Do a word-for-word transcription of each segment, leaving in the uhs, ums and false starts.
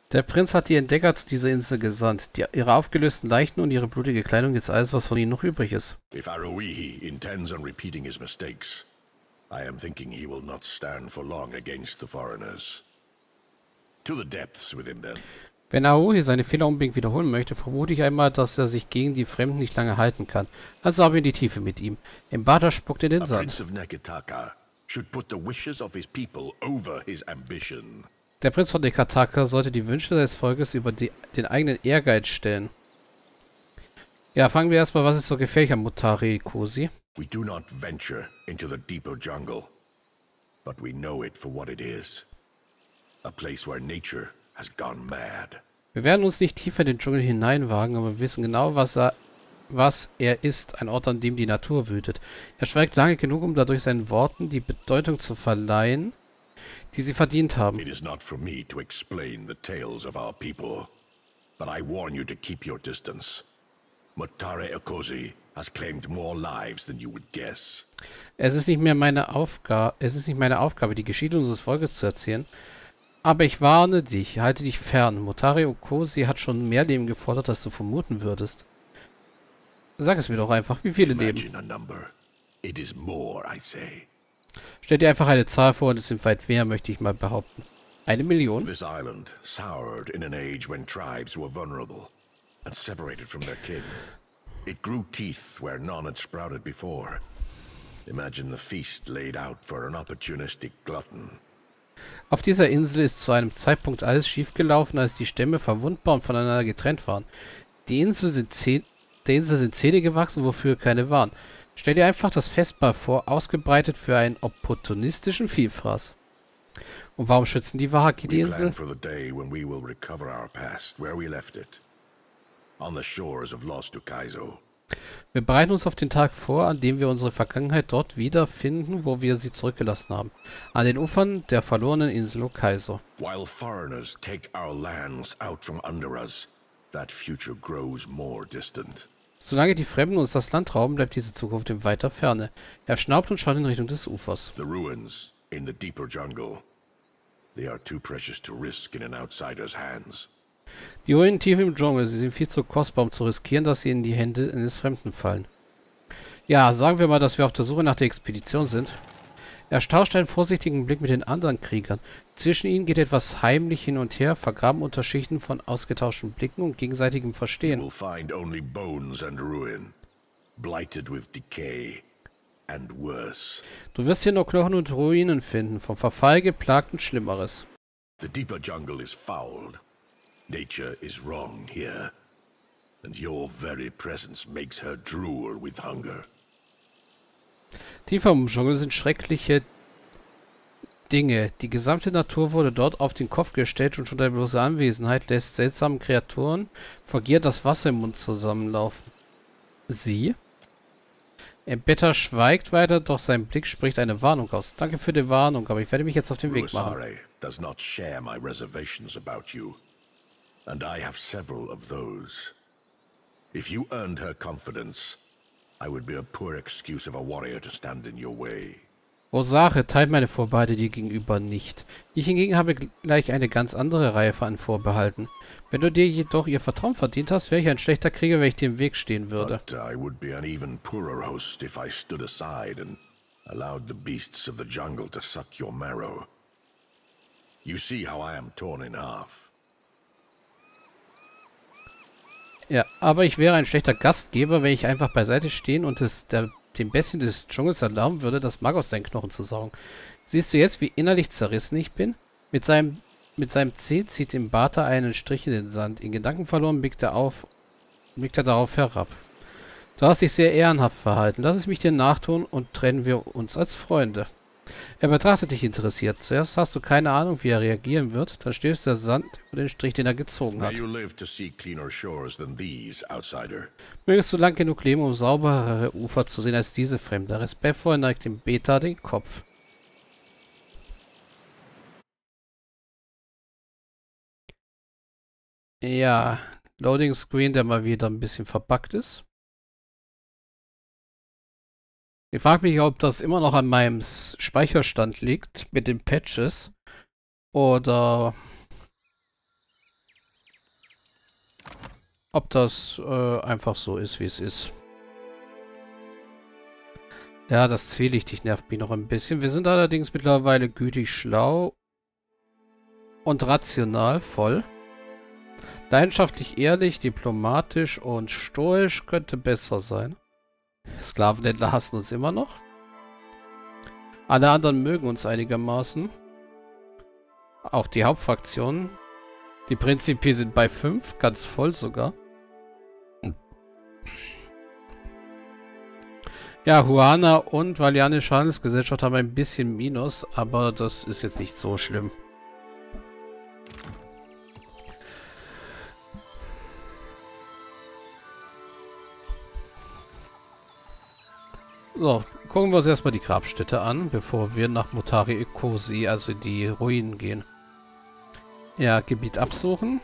Der Prinz hat die Entdecker zu dieser Insel gesandt. Die, ihre aufgelösten Leichen und ihre blutige Kleidung ist alles, was von ihnen noch übrig ist. If Aroihi intends on repeating his mistakes, I am thinking he will not stand for long against the foreigners. To the depths with him then. Wenn Aoi seine Fehler unbedingt wiederholen möchte, vermute ich einmal, dass er sich gegen die Fremden nicht lange halten kann. Also ab in die Tiefe mit ihm. Mbata spuckt in den Sand. Der Prinz von Neketaka sollte die Wünsche des Volkes über die, den eigenen Ehrgeiz stellen. Ja, fangen wir erstmal, was ist so gefährlich am Mutare Kosi? We do not venture into the deeper jungle, but we know it for what it is. A place where nature has gone mad. Wir werden uns nicht tiefer in den Dschungel hineinwagen, aber wir wissen genau, was er, was er ist. Ein Ort, an dem die Natur wütet. Er schweigt lange genug, um dadurch seinen Worten die Bedeutung zu verleihen, die sie verdient haben. It is not for me to explain the tales of our people, but I warn you to keep your distance. Mutare Ekosi has claimed more lives than you would guess. Es ist nicht mehr meine Aufgabe, es ist nicht meine Aufgabe, die Geschichte unseres Volkes zu erzählen. Aber ich warne dich, halte dich fern. Mutare Ekosi hat schon mehr Leben gefordert, als du vermuten würdest. Sag es mir doch einfach, wie viele Leben? It is more, I say. Stell dir einfach eine Zahl vor und es sind weit mehr, möchte ich mal behaupten. Eine Million? This island soured in an age when tribes were vulnerable and separated from their kin. It grew teeth where none had sprouted before. Imagine the feast laid out for an opportunistic glutton. Auf dieser Insel ist zu einem Zeitpunkt alles schiefgelaufen, als die Stämme verwundbar und voneinander getrennt waren. Die Insel sind Zäh- der Insel sind Zähne gewachsen, wofür keine waren. Stell dir einfach das Festmahl vor, ausgebreitet für einen opportunistischen Vielfraß. Und warum schützen die Wahaki die Insel? Wir bereiten uns auf den Tag vor, an dem wir unsere Vergangenheit dort wiederfinden, wo wir sie zurückgelassen haben. An den Ufern der verlorenen Insel Okaiso. While foreigners take our lands out from under us, that future grows more distant. Solange die Fremden uns das Land rauben, bleibt diese Zukunft in weiter Ferne. Er schnaubt und schaut in Richtung des Ufers. The ruins in the deeper jungle. They are too precious to risk in an outsider's hands. Die Ruinen tief im Dschungel, sie sind viel zu kostbar, um zu riskieren, dass sie in die Hände eines Fremden fallen. Ja, sagen wir mal, dass wir auf der Suche nach der Expedition sind. Er tauscht einen vorsichtigen Blick mit den anderen Kriegern. Zwischen ihnen geht etwas heimlich hin und her, vergraben unter Schichten von ausgetauschten Blicken und gegenseitigem Verstehen. You will find only bones and ruin, blighted with decay and worse. Du wirst hier nur Knochen und Ruinen finden, vom Verfall geplagt und Schlimmeres. The deeper jungle is fouled. Nature is wrong here, and your very presence makes her drool with hunger. Tiefer im Dschungel sind schreckliche Dinge. Die gesamte Natur wurde dort auf den Kopf gestellt und schon deine bloße Anwesenheit lässt seltsamen Kreaturen vor Gier das Wasser im Mund zusammenlaufen. Sie? Mbeta schweigt weiter, doch sein Blick spricht eine Warnung aus. Danke für die Warnung, aber ich werde mich jetzt auf den Weg machen. Does not share my reservations about you, and I have several of those. If you earned her confidence, I would be a poor excuse of a warrior to stand in your way. Rosare teilt meine Vorbehalte dir gegenüber nicht. Ich hingegen habe gleich eine ganz andere Reihe von Vorbehalten. Wenn du dir jedoch ihr Vertrauen verdient hast, wäre ich ein schlechter Krieger, wenn ich dir im Weg stehen würde. But I would be an even poorer host if I stood aside and allowed the beasts of the jungle to suck your marrow. You see how I am torn in half. Ja, aber ich wäre ein schlechter Gastgeber, wenn ich einfach beiseite stehen und es der, dem Bestien des Dschungels erlauben würde, das Mark aus seinen Knochen zu saugen. Siehst du jetzt, wie innerlich zerrissen ich bin? Mit seinem, mit seinem Zeh zieht Mbata einen Strich in den Sand. In Gedanken verloren blickt er auf, blickt er darauf herab. Du hast dich sehr ehrenhaft verhalten. Lass es mich dir nachtun und trennen wir uns als Freunde. Er betrachtet dich interessiert. Zuerst hast du keine Ahnung, wie er reagieren wird. Dann stößt der Sand über den Strich, den er gezogen hat. Mögest du lang genug leben, um sauberere Ufer zu sehen als diese Fremde. Respektvoll neigt dem Beta den Kopf. Ja, Loading Screen, der mal wieder ein bisschen verbuggt ist. Ich frage mich, ob das immer noch an meinem Speicherstand liegt mit den Patches oder ob das äh, einfach so ist, wie es ist. Ja, das Zwielichtig nervt mich noch ein bisschen. Wir sind allerdings mittlerweile gütig, schlau und rational voll. Leidenschaftlich, ehrlich, diplomatisch und stoisch könnte besser sein. Sklavenhändler hassen uns immer noch. Alle anderen mögen uns einigermaßen. Auch die Hauptfraktionen. Die Prinzipi sind bei fünf, ganz voll sogar. Ja, Huana und Valianische Handelsgesellschaft haben ein bisschen Minus, aber das ist jetzt nicht so schlimm. So, gucken wir uns erstmal die Grabstätte an, bevor wir nach Motari Ekosi, also die Ruinen, gehen. Ja, Gebiet absuchen.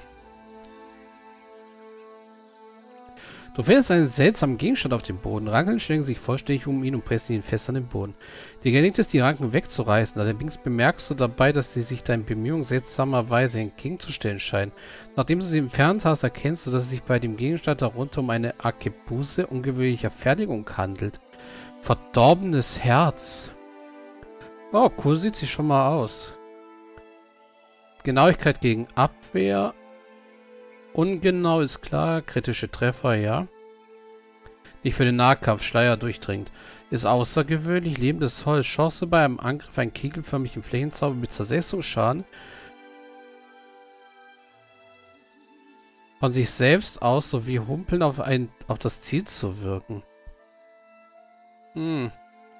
Du findest einen seltsamen Gegenstand auf dem Boden. Ranken schlängen sich vollständig um ihn und pressen ihn fest an den Boden. Dir gelingt es, die Ranken wegzureißen. Allerdings bemerkst du dabei, dass sie sich deinen Bemühungen seltsamerweise entgegenzustellen scheinen. Nachdem du sie entfernt hast, erkennst du, dass es sich bei dem Gegenstand darunter um eine Arkebuse ungewöhnlicher Fertigung handelt. Verdorbenes Herz. Oh, cool, sieht sie schon mal aus. Genauigkeit gegen Abwehr. Ungenau ist klar. Kritische Treffer, ja. Nicht für den Nahkampf. Schleier durchdringt. Ist außergewöhnlich. Lebendes Holz. Chance bei einem Angriff einen kegelförmigen Flächenzauber mit Zersetzungsschaden. Von sich selbst aus sowie Humpeln auf, ein, auf das Ziel zu wirken. Hm.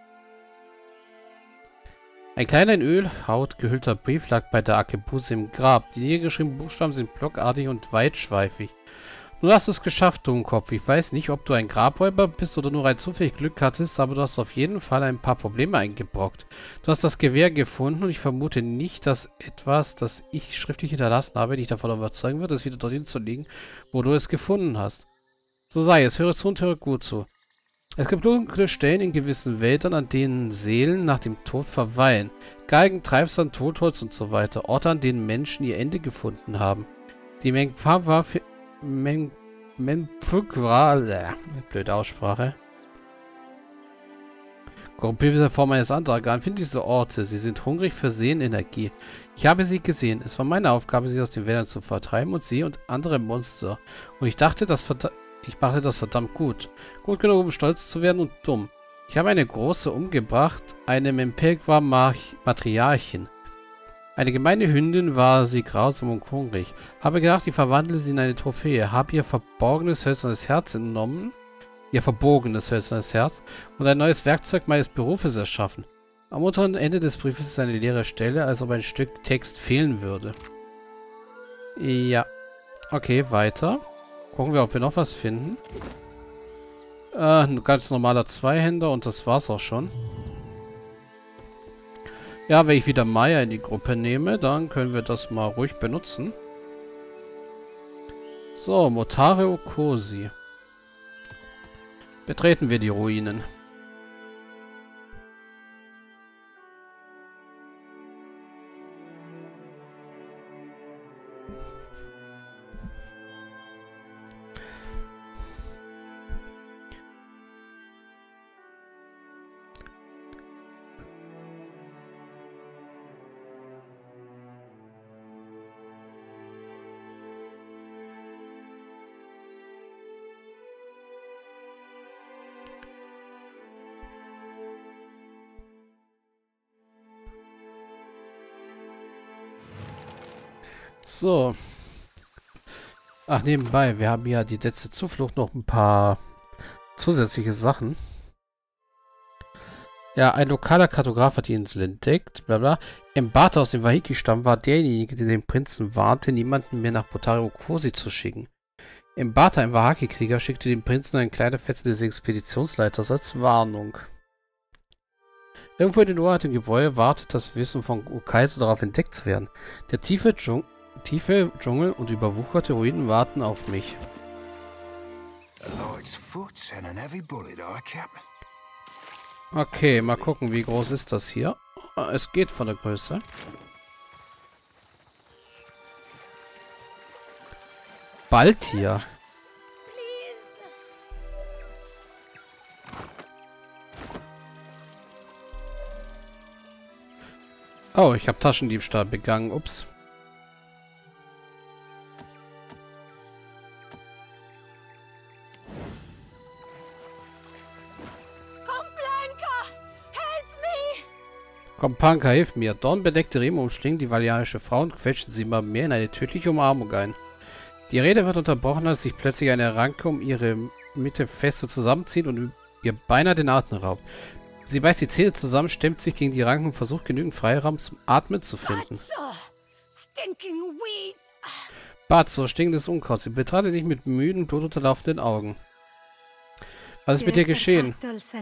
Ein kleiner in Ölhaut gehüllter Brief lag bei der Arkebuse im Grab. Die niedergeschriebenen Buchstaben sind blockartig und weitschweifig. Nun hast du es geschafft, Dummkopf. Ich weiß nicht, ob du ein Grabräuber bist oder nur ein zufällig Glück hattest, aber du hast auf jeden Fall ein paar Probleme eingebrockt. Du hast das Gewehr gefunden und ich vermute nicht, dass etwas, das ich schriftlich hinterlassen habe, dich davon überzeugen wird, es wieder dorthin zu legen, wo du es gefunden hast. So sei es. Höre zu und höre gut zu. Es gibt dunkle Stellen in gewissen Wäldern, an denen Seelen nach dem Tod verweilen. Galgen, Treibsand, Totholz und so weiter. Orte, an denen Menschen ihr Ende gefunden haben. Die Mengpava... Men... Menpfukra... Äh, blöde Aussprache. Korrumpierte Form eines Andragan. Finde diese Orte. Sie sind hungrig für Seelenenergie. Ich habe sie gesehen. Es war meine Aufgabe, sie aus den Wäldern zu vertreiben und sie und andere Monster. Und ich dachte, das verdammt... Ich machte das verdammt gut. Gut genug, um stolz zu werden und dumm. Ich habe eine große umgebracht, eine Mempelqua Matriarchin. Eine gemeine Hündin war sie grausam und hungrig. Habe gedacht, ich verwandle sie in eine Trophäe. Habe ihr verborgenes hölzernes Herz entnommen, ihr verbogenes hölzernes Herz und ein neues Werkzeug meines Berufes erschaffen. Am unteren Ende des Briefes ist eine leere Stelle, als ob ein Stück Text fehlen würde. Ja. Okay, weiter. Gucken wir, ob wir noch was finden. Äh, ein ganz normaler Zweihänder und das war's auch schon. Ja, wenn ich wieder Maya in die Gruppe nehme, dann können wir das mal ruhig benutzen. So, Motari Ekosi. Betreten wir die Ruinen. So. Ach, nebenbei, wir haben ja die letzte Zuflucht noch ein paar zusätzliche Sachen. Ja, ein lokaler Kartograf hat die Insel entdeckt, bla bla. Mbata aus dem Wahiki-Stamm war derjenige, der den Prinzen warnte, niemanden mehr nach Motari Ekosi zu schicken. Mbata, ein Wahaki-Krieger, schickte dem Prinzen einen kleinen Fetzen des Expeditionsleiters als Warnung. Irgendwo in den uralten Gebäude wartet das Wissen von Ukaiso darauf, entdeckt zu werden. Der tiefe, Dschung tiefe Dschungel und überwucherte Ruinen warten auf mich. Okay, mal gucken, wie groß ist das hier. Es geht von der Größe. Bald hier. Oh, ich habe Taschendiebstahl begangen. Ups. Kompanka, hilf mir. Dornbedeckte Riemen umschlingen die valianische Frau und quetschen sie immer mehr in eine tödliche Umarmung ein. Die Rede wird unterbrochen, als sich plötzlich eine Ranke um ihre Mitte feste zusammenzieht und ihr beinahe den Atem raubt. Sie beißt die Zähne zusammen, stemmt sich gegen die Ranken und versucht genügend Freiraum zum Atmen zu finden. Batzo, stinkendes Unkraut. Sie betrachtet dich mit müden, blutunterlaufenden Augen. Was ist mit dir geschehen?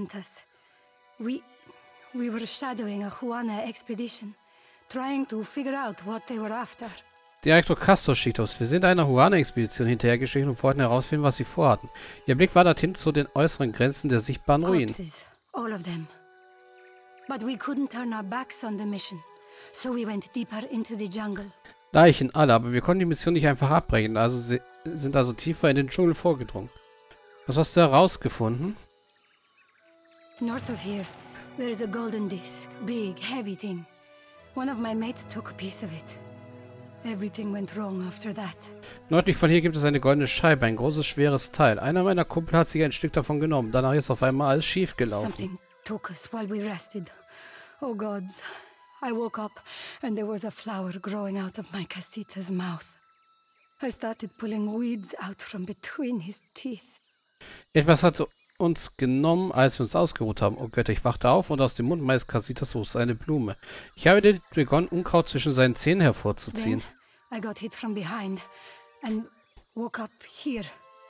We were shadowing a Juana expedition, trying to figure out what they were after. Direktor Castor schickt uns. Wir sind einer Juana-Expedition hinterhergeschlichen und wollten herausfinden, was sie vorhatten. Ihr Blick war dorthin zu den äußeren Grenzen der sichtbaren Ruinen. Corpses, all of them. But we couldn't turn our backs on the mission, so we went deeper into the jungle. Leichen, alle, aber wir konnten die Mission nicht einfach abbrechen, also sie sind also tiefer in den Dschungel vorgedrungen. Was hast du herausgefunden? North of here. There is a golden disc, big, heavy thing. One of my mates took a piece of it. Everything went wrong after that. Nördlich von hier gibt es eine goldene Scheibe, ein großes, schweres Teil. Einer meiner Kumpel hat sich ein Stück davon genommen. Danach ist auf einmal alles schief gelaufen. Something took us while we rested. Oh gods. I woke up and there was a flower growing out of my Casita's mouth. I started pulling weeds out from between his teeth. Etwas hat uns genommen, als wir uns ausgeruht haben. Oh Gott, ich wachte auf und aus dem Mund meines Casitas wuchs eine Blume. Ich habe begonnen, Unkraut zwischen seinen Zähnen hervorzuziehen. Then I got hit from behind and woke up here.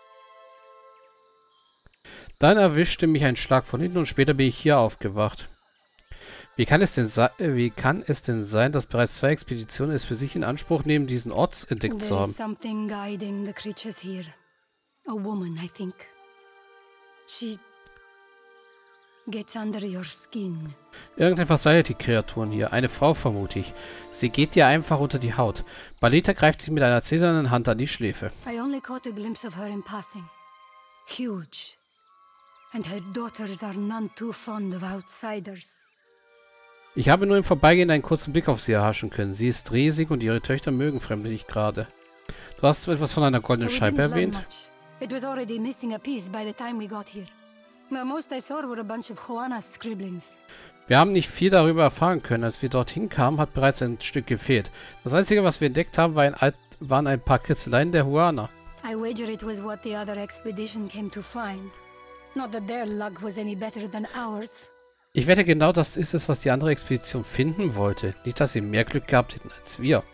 Dann erwischte mich ein Schlag von hinten und später bin ich hier aufgewacht. Wie kann es denn, wie kann es denn sein, dass bereits zwei Expeditionen es für sich in Anspruch nehmen, diesen Ort entdeckt zu haben? Something guiding the creatures here. A woman, I think. She gets under your skin. Irgendetwas leitet die Kreaturen hier. Eine Frau, vermute ich. Sie geht dir einfach unter die Haut. Balita greift sie mit einer zitternden Hand an die Schläfe. I only caught a glimpse of her in passing. Huge. And her daughters are none too fond of outsiders. Ich habe nur im Vorbeigehen einen kurzen Blick auf sie erhaschen können. Sie ist riesig und ihre Töchter mögen Fremde nicht gerade. Du hast etwas von einer goldenen Scheibe erwähnt? It was already missing a piece by the time we got here. The most I saw were a bunch of Juana's scribblings. Wir haben nicht viel darüber erfahren können. Als wir dorthin kamen, hat bereits ein Stück gefehlt. Das Einzige, was wir entdeckt haben, war ein Alt waren ein paar Kritzeleien der Juana. I wager it was what the other expedition came to find. Not that their luck was any better than ours. Ich wette, genau das ist es, was die andere Expedition finden wollte. Nicht, dass sie mehr Glück gehabt hätten als wir.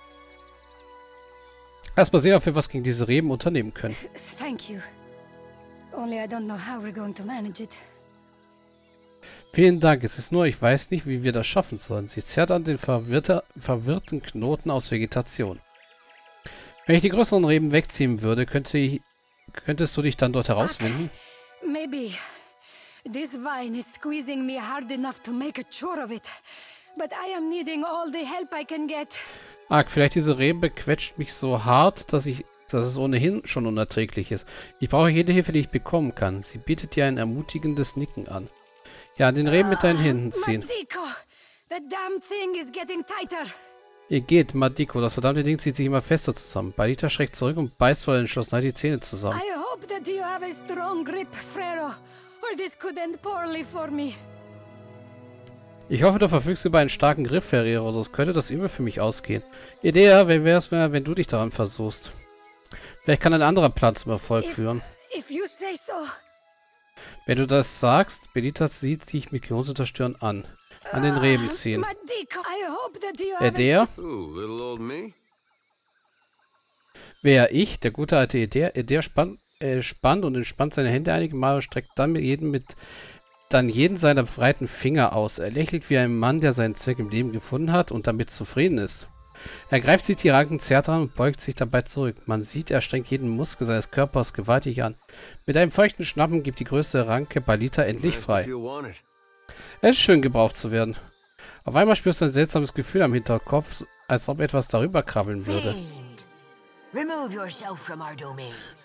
Erstmal sehen, ob wir was gegen diese Reben unternehmen können. Thank you. Only I don't know how we're going to manage it. Vielen Dank. Es ist nur, ich weiß nicht, wie wir das schaffen sollen. Sie zerrt an den verwirrte, verwirrten Knoten aus Vegetation. Wenn ich die größeren Reben wegziehen würde, könnte ich, könntest du dich dann dort herauswinden? Maybe. This vine is squeezing me hard enough to make a chore of it. But I am needing all the help I can get. Arg, vielleicht diese Rebe quetscht mich so hart, dass ich, dass es ohnehin schon unerträglich ist. Ich brauche jede Hilfe, die ich bekommen kann. Sie bietet dir ein ermutigendes Nicken an. Ja, den Reben mit deinen Händen ziehen. Madiko, the damn thing is getting tighter. Ihr geht, Madiko. Das verdammte Ding zieht sich immer fester zusammen. Balita schreckt zurück und beißt voller Entschlossenheit die Zähne zusammen. I hope that you have a strong grip, Frero, or this could end poorly for me. Ich hoffe, du verfügst über einen starken Griff, Ferrero, sonst könnte das übel für mich ausgehen. Idee, wie wär's, wenn du dich daran versuchst? Vielleicht kann ein anderer Plan zum Erfolg if, führen. If you say so. Wenn du das sagst, Belita sieht sich mit Gehirnunterstörern an. An den Reben ziehen. Der, der? Wer, ich? Der gute alte Eder? Eder spannt, äh, spannt und entspannt seine Hände einige Mal und streckt dann mit jedem mit dann jeden seiner breiten Finger aus. Er lächelt wie ein Mann, der seinen Zweck im Leben gefunden hat und damit zufrieden ist. Er greift sich die Ranken, zerrt dran und beugt sich dabei zurück. Man sieht, er strengt jeden Muskel seines Körpers gewaltig an. Mit einem feuchten Schnappen gibt die größte Ranke Balita endlich frei. Es ist schön, gebraucht zu werden. Auf einmal spürst du ein seltsames Gefühl am Hinterkopf, als ob etwas darüber krabbeln würde. Remove yourself from our domain.